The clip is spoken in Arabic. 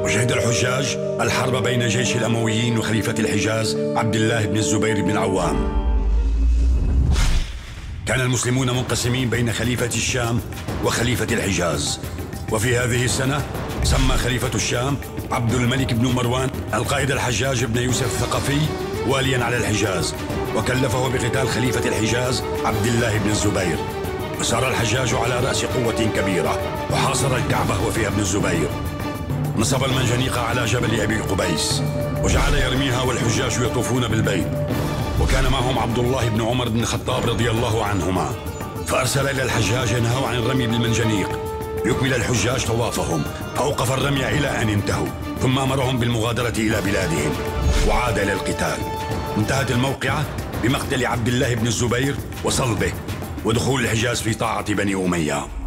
وشهد الحجاج الحرب بين جيش الأمويين وخليفة الحجاز عبد الله بن الزبير بن العوام. كان المسلمون منقسمين بين خليفة الشام وخليفة الحجاز. وفي هذه السنة سمى خليفة الشام عبد الملك بن مروان القائد الحجاج بن يوسف الثقفي واليا على الحجاز، وكلفه بقتال خليفة الحجاز عبد الله بن الزبير. وسار الحجاج على رأس قوة كبيرة وحاصر الكعبة وفيها ابن الزبير. نصب المنجنيق على جبل أبي قبيس وجعل يرميها والحجاج يطوفون بالبيت، وكان معهم عبد الله بن عمر بن الخطاب رضي الله عنهما، فأرسل إلى الحجاج ينهوا عن الرمي بالمنجنيق ليكمل الحجاج طوافهم، فأوقف الرمي إلى أن انتهوا، ثم أمرهم بالمغادرة إلى بلادهم وعاد إلى القتال. انتهت الموقعة بمقتل عبد الله بن الزبير وصلبه ودخول الحجاز في طاعة بني أمية.